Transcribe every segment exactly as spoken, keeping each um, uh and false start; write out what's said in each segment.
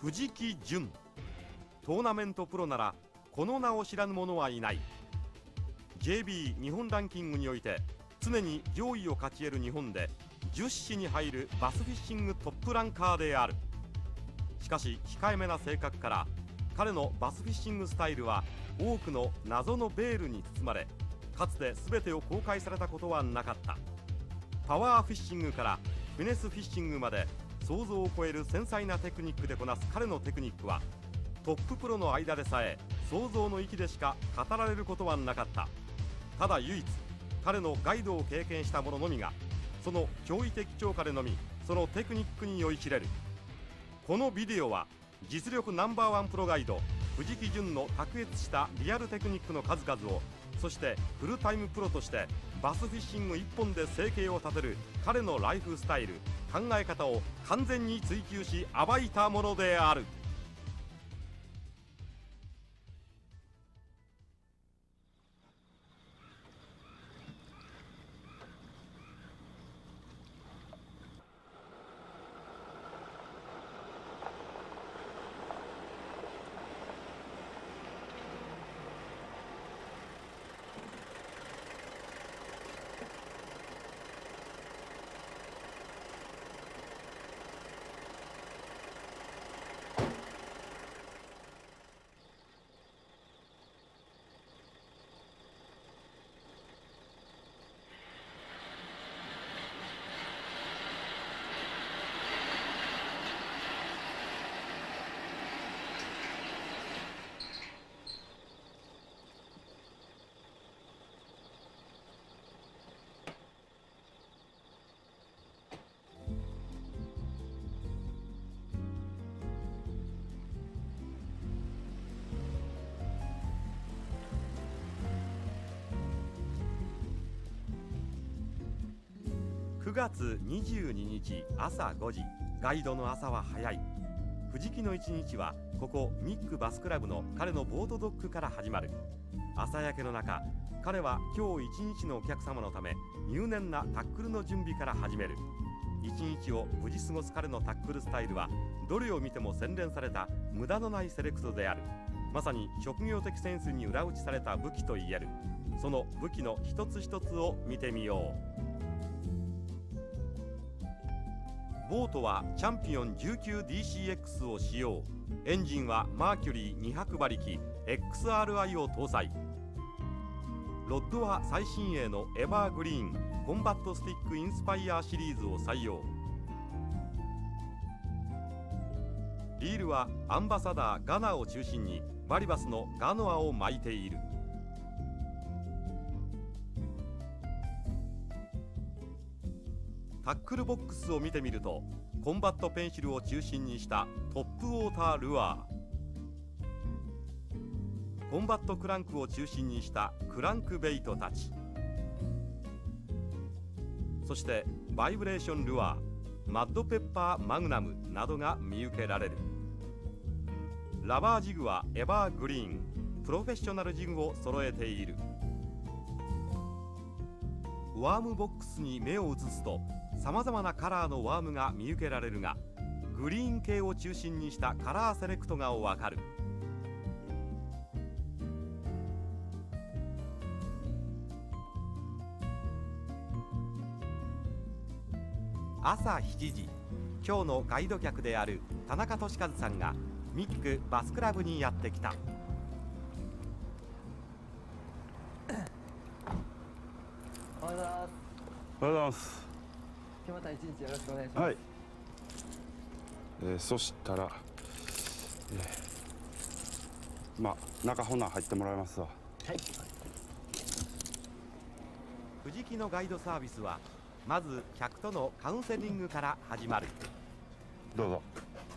藤木淳。トーナメントプロならこの名を知らぬ者はいない。 ジェービー 日本ランキングにおいて常に上位を勝ち得る日本でじゅっしに入るバスフィッシングトップランカーである。しかし控えめな性格から彼のバスフィッシングスタイルは多くの謎のベールに包まれ、かつて全てを公開されたことはなかった。パワーフィッシングからフィネスフィッシングまで想像を超える繊細なテクニックでこなす彼のテクニックはトッププロの間でさえ想像の域でしか語られることはなかった。ただ唯一彼のガイドを経験した者のみがその驚異的超過でのみそのテクニックに酔いしれる。このビデオは実力ナンバーワンプロガイド藤木淳の卓越したリアルテクニックの数々を、そしてフルタイムプロとしてバスフィッシング一本で生計を立てる彼のライフスタイル、考え方を完全に追求し暴いたものである。くがつにじゅうににち朝ごじ、ガイドの朝は早い。藤木の一日はここミックバスクラブの彼のボートドックから始まる。朝焼けの中、彼は今日一日のお客様のため入念なタックルの準備から始める。一日を無事過ごす彼のタックルスタイルはどれを見ても洗練された無駄のないセレクトである。まさに職業的センスに裏打ちされた武器といえる。その武器の一つ一つを見てみよう。ボートはチャンピオン じゅうきゅうディーシーエックス を使用。エンジンはマーキュリーにひゃくばりき エックスアールアイ を搭載。ロッドは最新鋭のエバーグリーンコンバットスティックインスパイアシリーズを採用。リールはアンバサダーガナを中心にバリバスのガノアを巻いている。タックルボックスを見てみるとコンバットペンシルを中心にしたトップウォータールアー、コンバットクランクを中心にしたクランクベイトたち、そしてバイブレーションルアー、マッドペッパーマグナムなどが見受けられる。ラバージグはエバーグリーンプロフェッショナルジグを揃えている。ワームボックスに目を移すとさまざまなカラーのワームが見受けられるが、グリーン系を中心にしたカラーセレクトがわかる。朝しちじ、今日のガイド客である田中俊和さんがミックバスクラブにやってきた。 おはようございます。 おはようございます。 今日また一日よろしくお願いします。 はい。えー、そしたら、えー、まあ中ほな入ってもらいますわ。 はい。 藤木のガイドサービスはまず客とのカウンセリングから始まる。 どうぞ。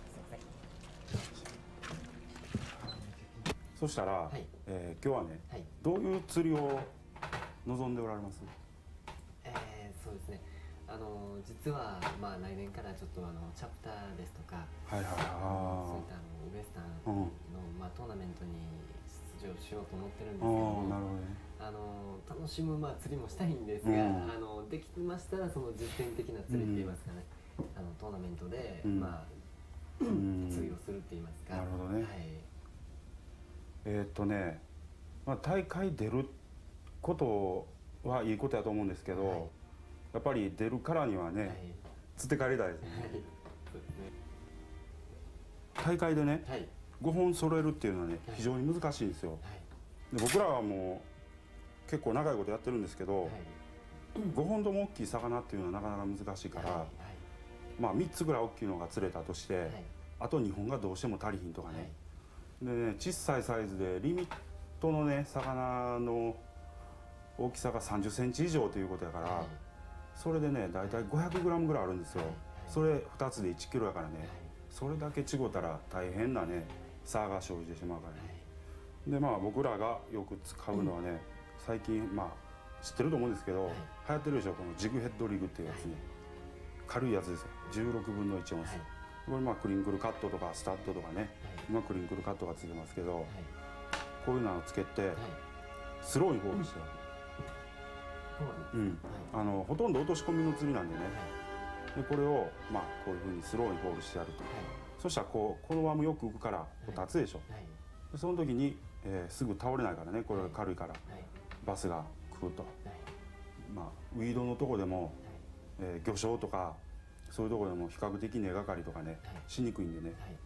そしたら、はい、えー、今日はね、はい、どういう釣りを望んでおられます？ えー、そうですね。あの実はまあ来年からちょっとあのチャプターですとか、はいはいはい、そういったあのウエスタンの、うん、まあトーナメントに出場しようと思ってるんですけども、なるほどね、あの楽しむまあ釣りもしたいんですが、うん、あのできましたらその実践的な釣りって言いますかね、うん、あのトーナメントで、うん、まあ通用するって言いますか。 なるほどね。はい、えっとね、まあ、大会出ることはいいことやと思うんですけど、はい、やっぱり出るからにはね、はい、釣って帰りたいですね。はい、そうですね。大会でね、はい、ごほん揃えるっていうのはね、非常に難しいんですよ。はい、で僕らはもう結構長いことやってるんですけど、はい、ごほんとも大きい魚っていうのはなかなか難しいから、はいはい、まあみっつぐらい大きいのが釣れたとして、はい、あとにほんがどうしても足りひんとかね、はい、でね、小さいサイズでリミットのね魚の大きさがさんじゅっセンチ以上ということやから、はい、それでねだいたいごひゃくグラムぐらいあるんですよ。はい、それふたつでいちキロやからね、はい、それだけ違ったら大変なね差が生じてしまうからね。はい、でまあ僕らがよく使うのはね、うん、最近まあ知ってると思うんですけど、はい、流行ってるでしょ、このジグヘッドリグっていうやつね、はい、軽いやつですよ。じゅうろくぶんのいちオンス、はい、これまあクリンクルカットとかスタッドとかね、はい、今クリンクルカットがついてますけど、はい、こういうのをつけて、はい、スローにフォールしてやる、うん、あのほとんど落とし込みの釣りなんでね、はい、でこれをまあこういうふうにスローにフォールしてやると、はい、そしたらこうこのワームよく浮くからこう立つでしょ、はい、でその時に、えー、すぐ倒れないからね、これが軽いから、はい、バスが来ると、はい、まあウィードのとこでも、はい、えー、魚礁とかそういうところでも比較的根がかりとかね、はい、しにくいんでね、はい、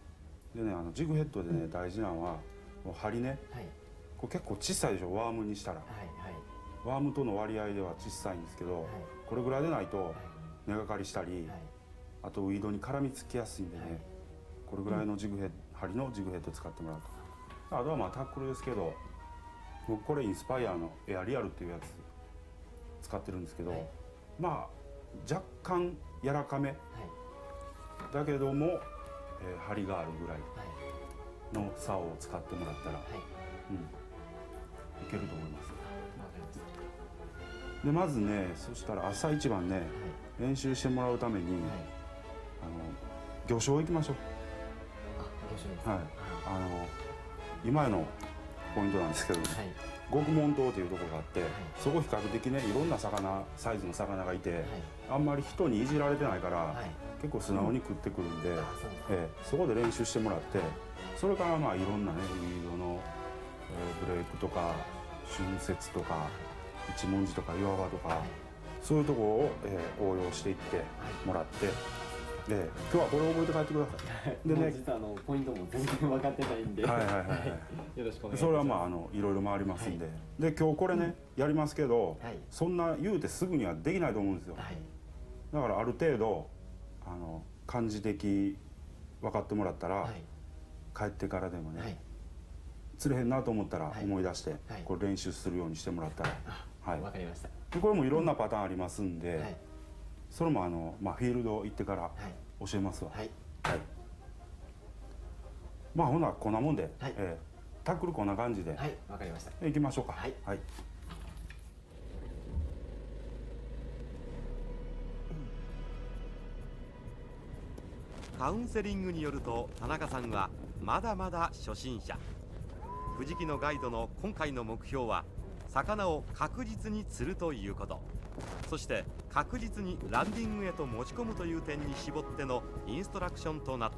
でね、あのジグヘッドでね、うん、大事なのはもう針ね、はい、これ結構小さいでしょ、ワームにしたら、はいはい、ワームとの割合では小さいんですけど、はい、これぐらいでないと根がかりしたり、はい、あとウィードに絡みつきやすいんでね、はい、これぐらいのジグヘッド、針のジグヘッド使ってもらうと。あとはまあタックルですけど、僕これインスパイアのエアリアルっていうやつ使ってるんですけど、はい、まあ若干柔らかめ、はい、だけども、えー、張りがあるぐらいの竿を使ってもらったら、はい、うん、いけると思います。でまずね、そしたら朝一番ね、はい、練習してもらうために、はい、あの魚礁行きましょう。あ、魚礁ですか。はい、あの今のポイントなんですけど、ね、はい、極門島というところがあって、はい、そこ比較的ねいろんな魚サイズの魚がいて、はい、あんまり人にいじられてないから、はい、結構素直に食ってくるんで、うん、ええ、そこで練習してもらって、それからまあいろんなねウィードの、えー、ブレイクとか春節とか一文字とか岩場とか、はい、そういうところを、えー、応用していってもらって。で今日はこれを覚えて帰ってください。でね、実はあのポイントも全然分かってないんで、はいはいはい、はい、よろしくお願いします。それはまああのいろいろ回りますんで、はい、で今日これね、うん、やりますけど、はい、そんな言うてすぐにはできないと思うんですよ。はい、だからある程度あの漢字的分かってもらったら、はい、帰ってからでもね、はい、釣れへんなと思ったら思い出して、はい、これ練習するようにしてもらったら、はい、分かりました。でこれもいろんなパターンありますんで。はい、それもあの、まあ、フィールド行ってから教えますわ。はい、はい、まあほなこんなもんで、はい、えー、タックルこんな感じで、はい、わかりました。行きましょうか。はい、はい、 カウンセリングによると田中さんはまだまだ初心者。藤木のガイドの今回の目標は魚を確実に釣るということ、そして確実にランディングへと持ち込むという点に絞ってのインストラクションとなった。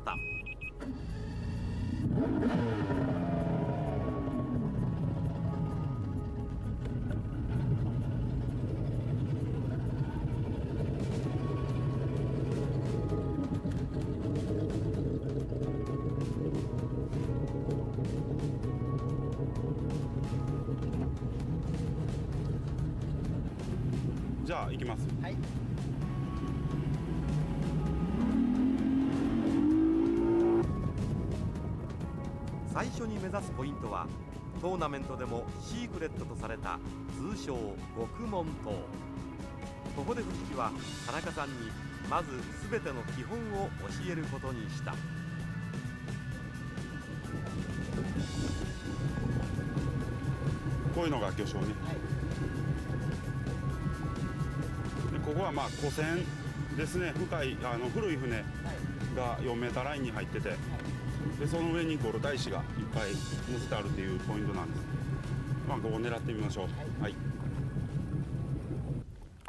じゃあ行きます。はい。 最初に目指すポイントはトーナメントでもシークレットとされた通称極門島。ここで藤木は田中さんにまず全ての基本を教えることにした。 こういうのが魚礁ね。はい、ここはまあ湖船ですね。深いあの古い船がよんメーターラインに入ってて、でその上にゴロタ石がいっぱい乗せてあるっていうポイントなんです。まあここを狙ってみましょう。はい、はい、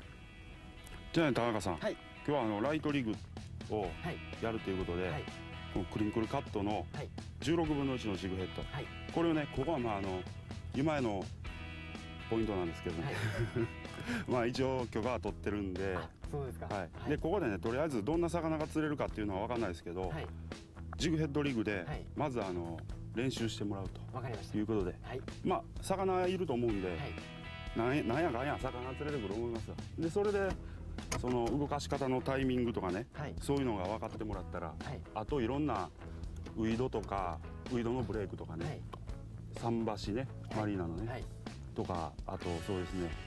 じゃあ、ね、田中さん、はい、今日はあのライトリグをやるということで、はい、 クリンクルカットのじゅうろくぶんのいちのジグヘッド、はい、これをね、ここはまああの今へのポイントなんですけどね、はい、まあ一応許可は取ってるんで、 そうですか、 はい、でここでねとりあえずどんな魚が釣れるかっていうのは分かんないですけど、はい、ジグヘッドリグでまずあの練習してもらうということで、はい、まあ魚いると思うんで、はい、なんなんやかんや魚釣れてくると思いますよ。でそれでその動かし方のタイミングとかね、はい、そういうのが分かってもらったら、はい、あといろんなウイドとかウイドのブレークとかね、はい、桟橋ね、マリーナのね、はい、とかあとそうですね、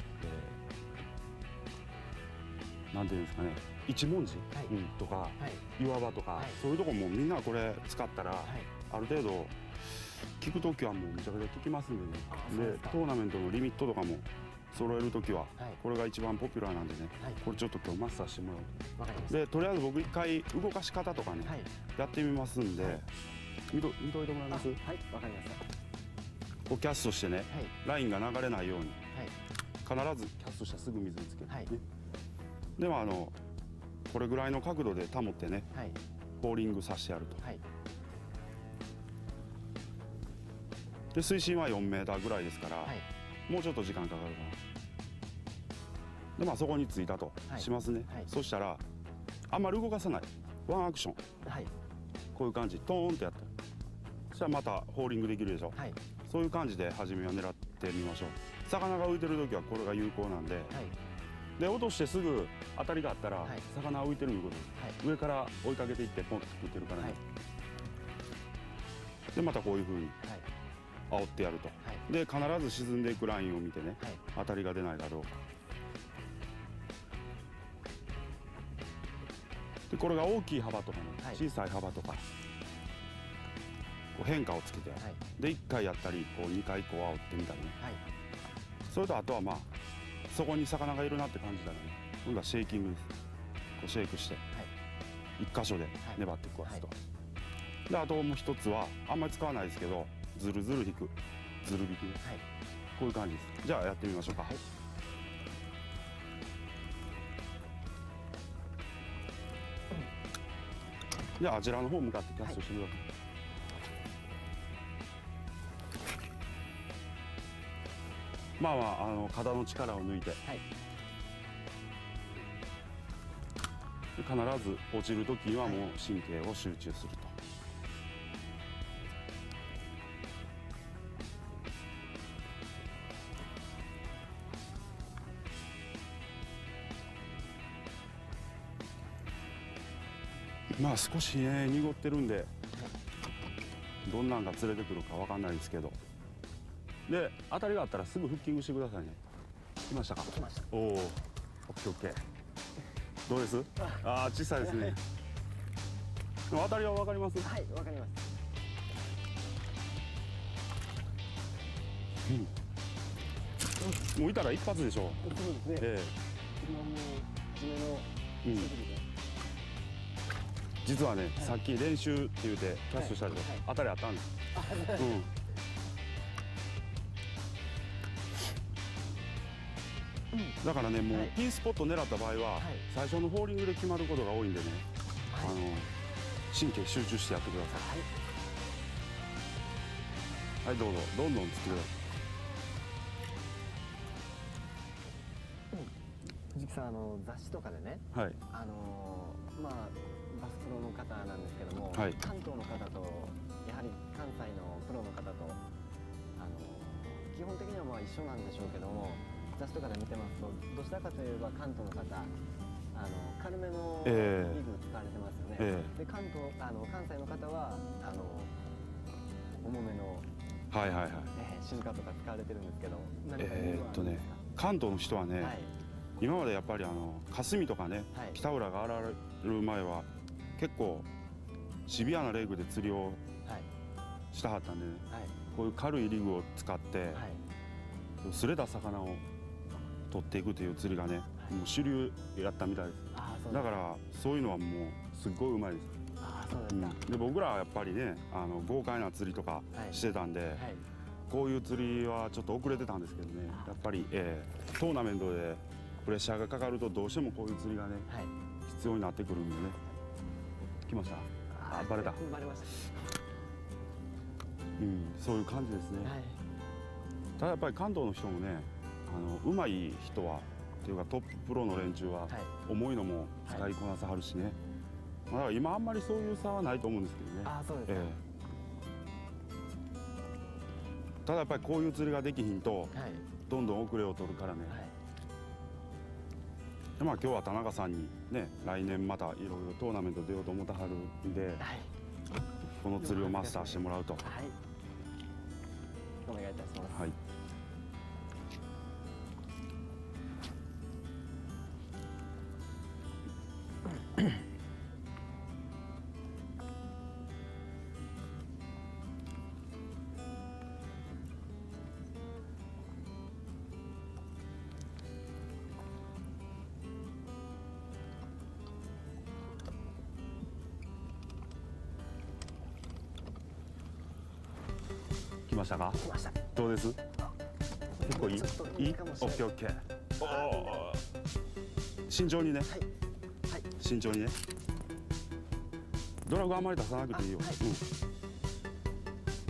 えー、なんていうんですかね、一文字、はい、うん、とか、はい、岩場とか、はい、そういうとこもみんなこれ使ったら、はい、ある程度聞くときはもうめちゃくちゃ聞きますんでね。でトーナメントのリミットとかも揃えるときは、はい、これが一番ポピュラーなんでね、はい、これちょっと今日マスターしてもらう。わかりました。でとりあえず僕一回動かし方とかね、はい、やってみますんで、はい、見と見といてもらえます？はい、わかりました。こうキャストしてね、はい、ラインが流れないように、はい、必ずキャストしたらすぐ水につけて、ね、はい、でもあのこれぐらいの角度で保ってね、はい、ホーリングさせてやると、はい、で水深はよんメーターぐらいですから、はい、もうちょっと時間かかるかな。でまあそこに着いたとしますね、はいはい、そしたらあんまり動かさないワンアクション、はい、こういう感じトーンってやったらそしたらまたホーリングできるでしょ、はい、そういう感じで初めは狙ってみましょう。魚が浮いてる時はこれが有効なんで、はい、で落としてすぐ当たりがあったら、はい、魚は浮いてるいうことで、はい、上から追いかけていってポンと食ってるからね、はい、でまたこういうふうに煽ってやると、はい、で必ず沈んでいくラインを見てね、はい、当たりが出ないかどうかで、これが大きい幅とかね、はい、小さい幅とかこう変化をつけてやる、はい、でいっかいやったりこうにかいこう煽ってみたりね、はい、それとあとはまあそこに魚がいるなって感じたらね、今度はシェイキングです。こうシェイクして、はい、いっかしょで粘って壊すと、はい、であともう一つはあんまり使わないですけどずるずる引くずる引きね、はい、こういう感じです。じゃあやってみましょうか、はい、じゃああちらの方向かってキャストしてみようか、はい、まあまあ、あの肩の力を抜いて、はい、必ず落ちるときにはもう神経を集中すると、まあ少しね濁ってるんでどんなんが釣れてくるかわかんないですけど、で当たりがあったらすぐフッキングしてくださいね。来ましたか？来ました。おお、オッケーオッケー。どうです？ああ小さいですね。当たりはわかります？ はい、わかります。 うん。もういたら一発でしょ。 そうですね。ええ。今もう締めの。うん。 実はね、はい、さっき練習って言うてキャストしたけど、はいはい、当たりあったんです。うん、だからね、もう、はい、ピンスポット狙った場合は、はい、最初のホーリングで決まることが多いんでね、はい、あの神経集中してやってください。はい、はい、どうぞどんどん釣ってください。藤木さん、あの雑誌とかでね、はい、あのまあバスプロの方なんですけども、はい、関東の方とやはり関西のプロの方とあの基本的にはまあ一緒なんでしょうけども、雑誌とかで見てますとどちらかといえば関東の方あの軽めのリグ使われてますよね、えー、で関東あの関西の方はあの重めの、はいはいはい、えー、静かとか使われてるんですけど、何かえー、っとね関東の人はね、はい、今までやっぱりあの霞とかね、はい、北浦が現れる前は結構シビアなレグで釣りをしたはったんでね、はい、こういう軽いリグを使って、はい、すれた魚を取っていくという釣りがね、はい、もう主流やったみたいです。だからそういうのはもうすっごいうまいです。あ、そうですか。うん、で僕らはやっぱりねあの豪快な釣りとかしてたんで、はいはい、こういう釣りはちょっと遅れてたんですけどね、やっぱり、えー、トーナメントでプレッシャーがかかるとどうしてもこういう釣りがね、はい、必要になってくるんでね。来ました。 ああバレた。 バレました。 うん、そういう感じですね。はい、ただやっぱり関東の人もね、あの上手い人はっていうかトッププロの連中は重いのも使いこなさはるしね。はい、まあ、だから今あんまりそういう差はないと思うんですけどね。 ああそうですか。ええ、 ただやっぱりこういう釣りができひんと、はい、どんどん遅れを取るからね。はい、でまあ今日は田中さんにね、来年またいろいろトーナメント出ようと思ってはるんで、はい、この釣りをマスターしてもらうと。はい、 お願いいたします。 はい。来ましたか？ 来ました。 どうです？結構いい？いい？オッケーオッケー。おお。慎重にね。はい。はい。慎重にね。ドラグあんまり出さなくていいよ。はい、うん。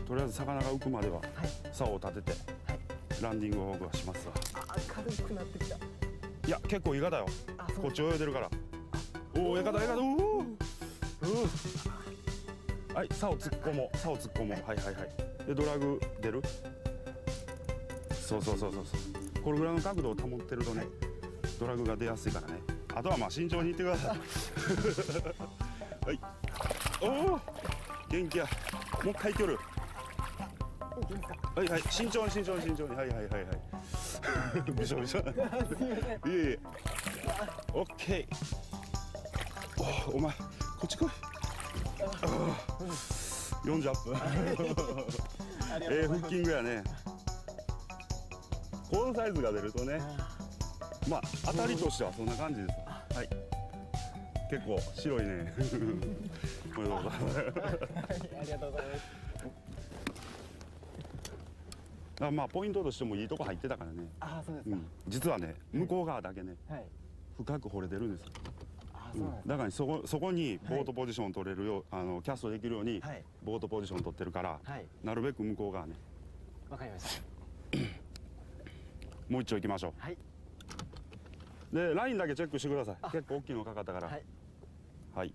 とりあえず魚が浮くまでは竿を立てて、はい、ランディングを僕はしますわ。 あ、軽くなってきた。 いや結構イカだよ。こっち泳いでるから。おお、イカだイカだ。うお。うお。はい、竿突っ込もう。竿突っ込もう。はいはいはい。でドラグ出る。そうそうそうそうそう。これぐらいの角度を保ってるとね、はい、ドラグが出やすいからね。あとはまあ慎重にいってください。はい。おお、元気や。もう一回いける。はいはい、慎重に慎重に慎重に。はいはいはいはい。びしょびしょ。いえいえ。オッケー。おお前こっち来い。よんじゅうアップ。ええフッキングやね。このサイズが出るとね、まあ当たりとしてはそんな感じです。はい。結構白いね。おめでとうございます。 ありがとうございます。 あ、まあポイントとしてもいいとこ入ってたからね。 あ、そうですか。うん、 実はね、向こう側だけね、はい、深く掘れてるんですよ。うん、だからそこそこにボートポジション取れるよう、はい、あのキャストできるように、はい、ボートポジション取ってるから、はい、なるべく向こう側ね。 わかりました。 もう一丁行きましょう。はい。でラインだけチェックしてください。結構大きいのかかったから。はい。はい。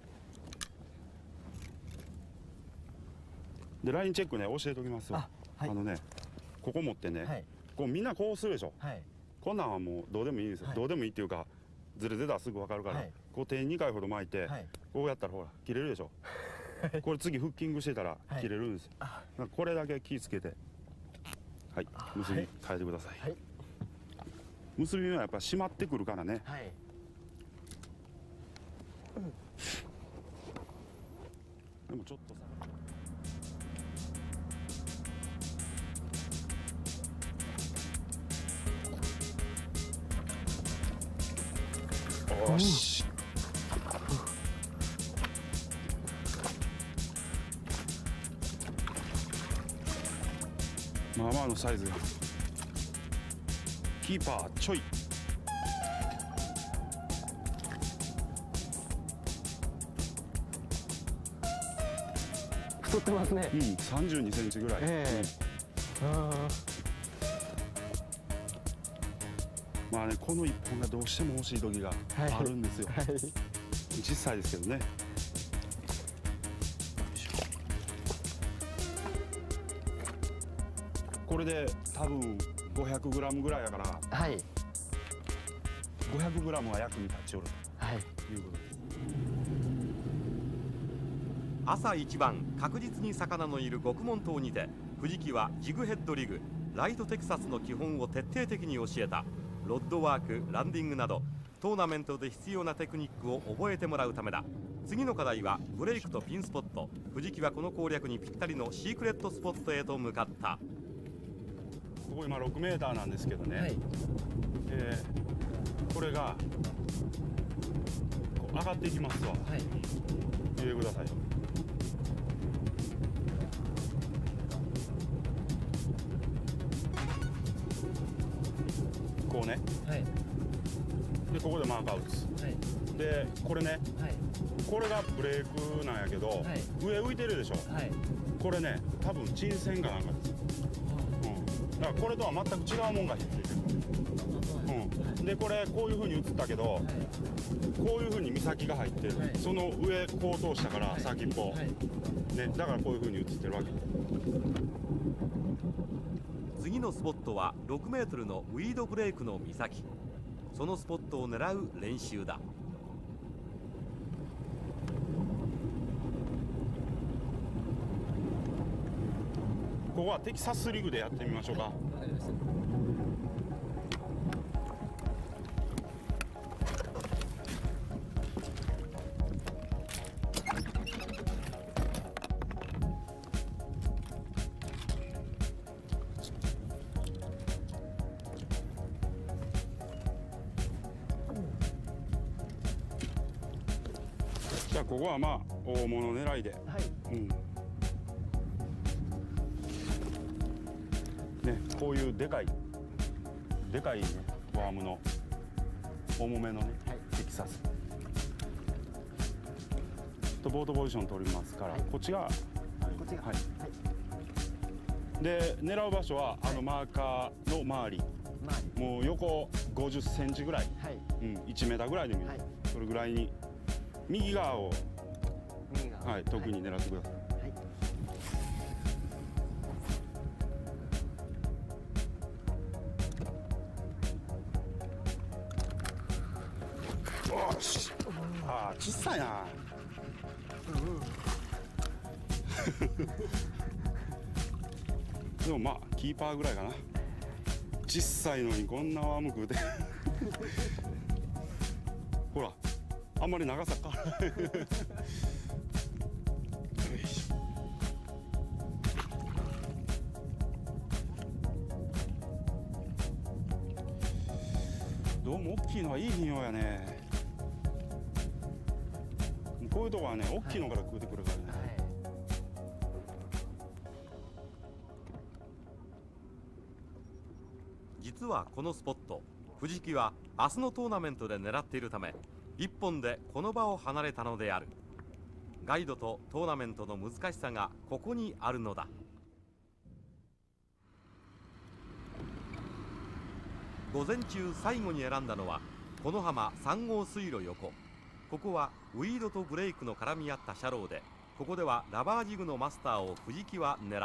でラインチェックね教えておきますわ。あ、はい、あのねここ持ってね、はい、こうみんなこうするでしょ。はい。こんなんはもうどうでもいいんですよ。はい、どうでもいいっていうか。ずれてたらすぐ分かるから、はい、こう手にかいほど巻いて、はい、こうやったらほら切れるでしょ。これ次フッキングしてたら切れるんですよ。はい、これだけ気ぃつけて、はい、結び変えてください。はい、結びはやっぱ締まってくるからね。はい、うん、でもちょっとさ。よし。まあまあのサイズ。キーパーちょい。 太ってますね。 うん、三十二センチぐらい。えー、うん、あまあね、この一本がどうしても欲しい時があるんですよ。はいはい、小さいですけどね。これで多分ごひゃくグラムぐらいやから、はい、ごひゃくグラムは役に立ちおると、はい、いうことです。 朝一番確実に魚のいる獄門島にて藤木はジグヘッドリグライトテキサスの基本を徹底的に教えた。ロッドワーク、ランディングなどトーナメントで必要なテクニックを覚えてもらうためだ。次の課題はブレイクとピンスポット。藤木はこの攻略にぴったりのシークレットスポットへと向かった。 ここ今ろくメーターなんですけどね、はい、えー、これがこう上がっていきますわ。はい、見てください。こうね、はい、 、でここでマーカー打つ、はい、でこれね、はい、これがブレークなんやけど、はい、上浮いてるでしょ、はい、これね多分沈船かなんかです、うん、だからこれとは全く違うもんがひっついてる、うん、でこれこういう風に映ったけど、はい、こういう風に岬が入ってる、はい、その上こう通したから、はい、先っぽ、はいね、だからこういう風に映ってるわけ。 次のスポットはろくメートルのウィードブレイクの岬。そのスポットを狙う練習だ。 ここはテキサスリグでやってみましょうか。じゃあここはまあ大物狙いで、はい、うん、ね、こういうでかいでかいねワームの重めのね、はい、テキサスとボートポジション取りますから、はい、こっちが、はい、こっちが、はい、はい、で狙う場所はあのマーカーの周り、もう横ごじゅっセンチぐらい、はい、うん、いちメーターぐらいでもいい、はい、それぐらいに右側を、右側、はい、特に狙ってください。よし、ああ小さいな、でもまあキーパーぐらいかな。小さいのにこんなワーム食うてほらあんまり長さ変わらないよいしょ。どうも大きいのはいい品用やね。こういうとこはね大きいのから食うてくるからね、はい、 実はこのスポット、藤木は明日のトーナメントで狙っているため一本でこの場を離れたのである。ガイドとトーナメントの難しさがここにあるのだ。午前中最後に選んだのはこの浜さん号水路横。ここはウィードとブレイクの絡み合ったシャローで、ここではラバージグのマスターを藤木は狙った。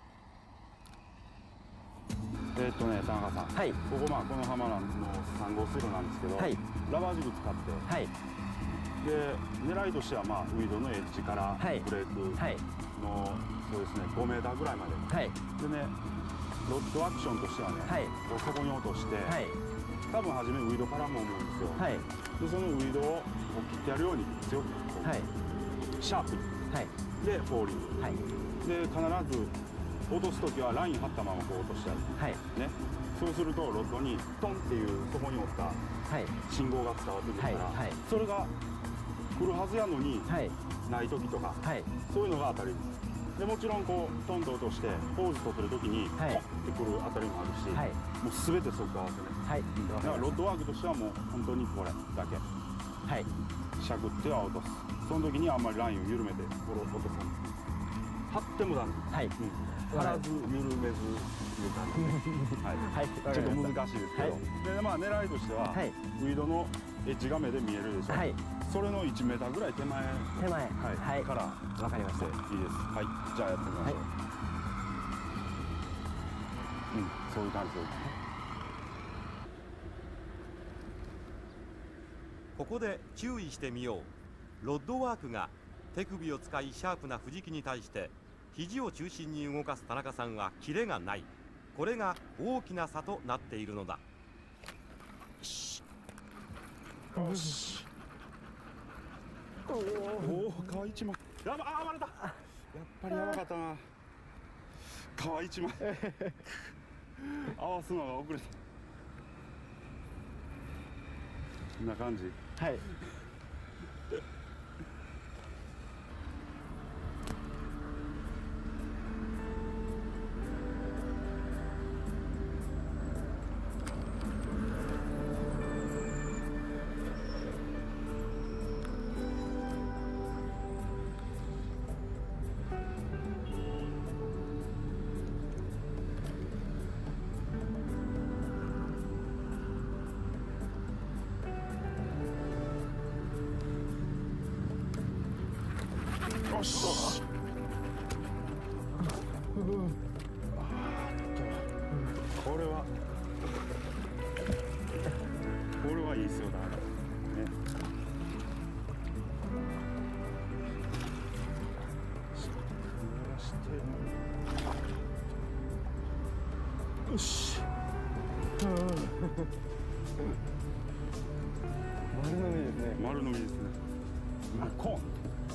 えっとね田中さん、はい、ここまあこの浜のさん号水路なんですけど、はい、ラバージグ使って、はい、で狙いとしてはまあウィードのエッジからブレークの、はい、そうですねごメーターぐらいまで、はい、でねロッドアクションとしてはね、はい、こうそこに落として、はい、多分初めウィードからも思うんですよ、はい、でそのウィードを切ってやるように強くこう、はい、シャープに、はい、でフォーリング、はい、で必ず落とす時はライン張ったままこう落としてやる、はい、ね、そうするとロッドにトンっていうそこに折った信号が伝わってくるから、はいはい、それが来るはずやのに、はい、ない時とか、はい、そういうのが当たりで、もちろんこうトンと落としてポーズ取ってる時にポンってくる当たりもあるし、はい、もう全て即合わせね、はい、だからロッドワークとしてはもう本当にこれだけ、はい、しゃくっては落とす。その時にあんまりラインを緩めてこれを落とさない。張ってもダメ、はい、うん、張らず緩めずいう感じで、はいはい、ちょっと難しいですけど、はい、でまあ狙いとしては、はい、ウィードのエッジが目で見えるでしょ、はい、それのいちメーターぐらい手前手前、はいはい、から分かりました、いいです。はい、じゃあやってみましょう、はい、うん、そういう感じです。 ここで注意してみよう。ロッドワークが手首を使いシャープな藤木に対して肘を中心に動かす田中さんはキレがない。これが大きな差となっているのだ。 よしよし、おお皮一枚やば、あ割れた、やっぱりやばかったな、皮一枚合わすのが遅れた。こんな感じ、はい。 よし。これはこれはいいですよね。よし。 丸のみですね。 丸のみですね。コン。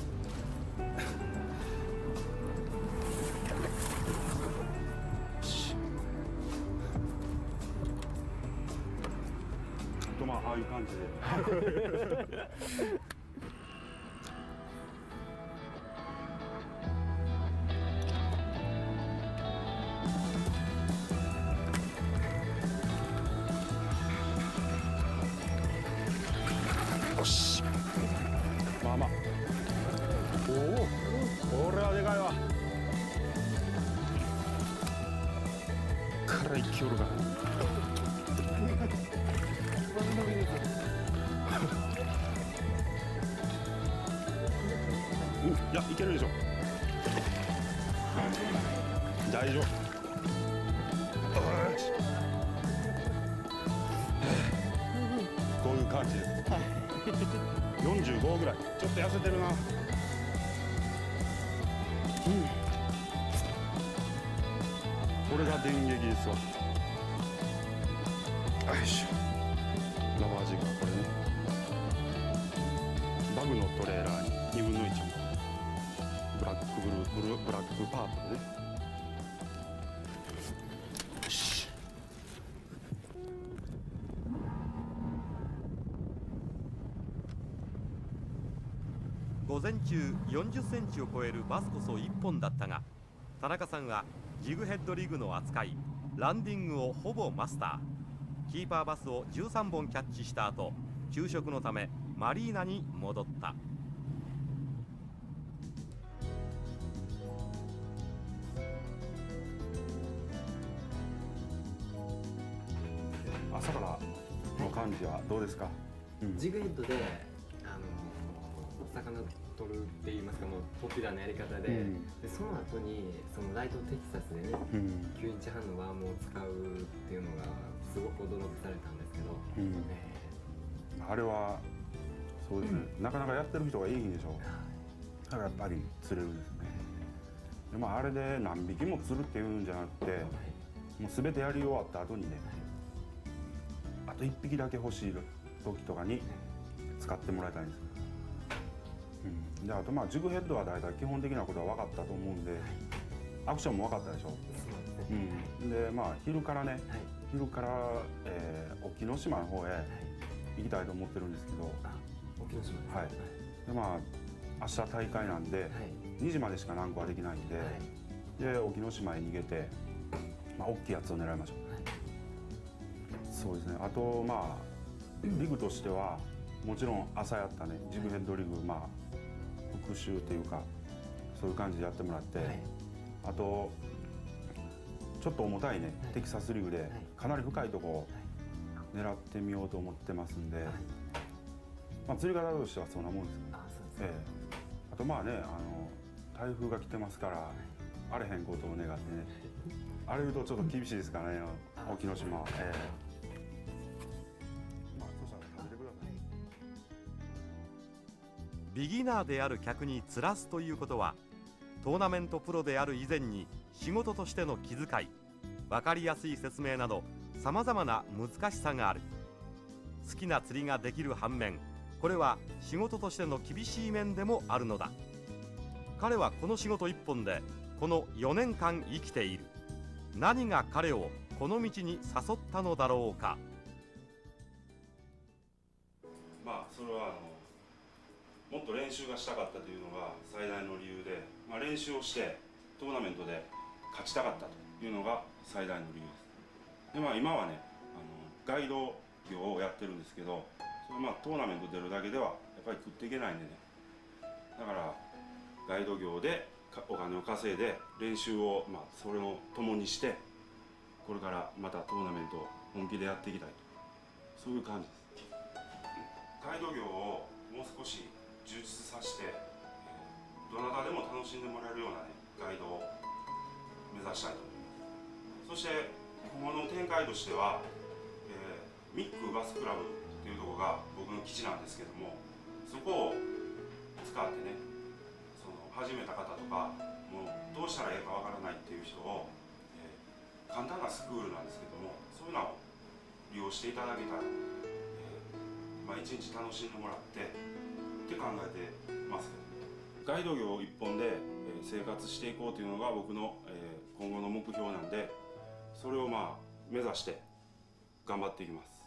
とまあああいう感じで。よし。まあまあ。おお。これはでかいわ。からいきおるが。うん、いや、いけるでしょ。大丈夫。こういう感じです。よんじゅうごぐらい。ちょっと痩せてるな。うん。これが電撃ですわ。よいしょ。ラバージグはこれね。バグのトレーラーににぶんのいちブラックブルーブルーブラックパートでね。よし。 午前中よんじゅっセンチを超えるバスこそいっぽんだったが、田中さんはジグヘッドリグの扱い、ランディングをほぼマスター。キーパーバスをじゅうさんぼんキャッチした後、昼食のためマリーナに戻った。 朝からの感じはどうですか？ うん、ジグヘッドで、あのー、魚取るって言いますか、もうポピュラーなやり方で、うん、でその後にそのライトテキサスでね、うん、きゅうインチ半のワームを使うっていうのがすごく驚かされたんですけど、うん、 えー、あれはそうですね、うん、なかなかやってる人がいいんでしょう。だからやっぱり釣れるんですね。でもあれで何匹も釣るっていうんじゃなくて、はい、もう全てやり終わった後にね、はい、あといっぴきだけ欲しい時とかに使ってもらいたいんです。うん、であとまあジグヘッドは大体基本的なことは分かったと思うんで、アクションも分かったでしょ。うん、でまあ昼からね、はい、昼から、えー、沖ノ島の方へ行きたいと思ってるんですけど、 沖ノ島ですか。 はい。でまあ明日大会なんで、はい、にじまでしか軟膏はできないんで、はい、で沖ノ島へ逃げて、まあ大きいやつを狙いましょう。はい、そうですね。あとまあリグとしてはもちろん朝やったねジグヘッドリグ、まあ復習というかそういう感じでやってもらって、はい、あとちょっと重たいね、はい、テキサスリグでかなり深いとこを狙ってみようと思ってますんで、はい、まあ釣り方としてはそんなもんですよ。あ、そうですね。ええ、あとまあね、あの台風が来てますから、はい、荒れへんことを願ってね、荒れるとちょっと厳しいですからね、沖ノ島は。ええ、 ビギナーである客に釣らすということは、トーナメントプロである以前に仕事としての気遣い、分かりやすい説明などさまざまな難しさがある。好きな釣りができる反面、これは仕事としての厳しい面でもあるのだ。彼はこの仕事一本でこのよねんかん生きている。何が彼をこの道に誘ったのだろうか。 まあそれはあのもっと練習がしたかったというのが最大の理由で、まあ、練習をしてトーナメントで勝ちたかったというのが最大の理由です。でまあ今はね、あのガイド業をやってるんですけど、それまあトーナメント出るだけではやっぱり食っていけないんでね、だからガイド業でお金を稼いで練習をまあそれを共にして、これからまたトーナメントを本気でやっていきたいと、そういう感じです。ガイド業をもう少し充実させて、えどなたでも楽しんでもらえるようなねガイドを目指したいと思います。そして今後の展開としては、えー、ミックバスクラブっていうところが僕の基地なんですけども、そこを使ってね、その始めた方とかもうどうしたらいいかわからないっていう人を、えー、簡単なスクールなんですけども、そういうのを利用していただけたら、えーまあ、一日楽しんでもらってって考えてます。ガイド業一本で生活していこうというのが僕の今後の目標なんで、それをまあ目指して頑張っていきます。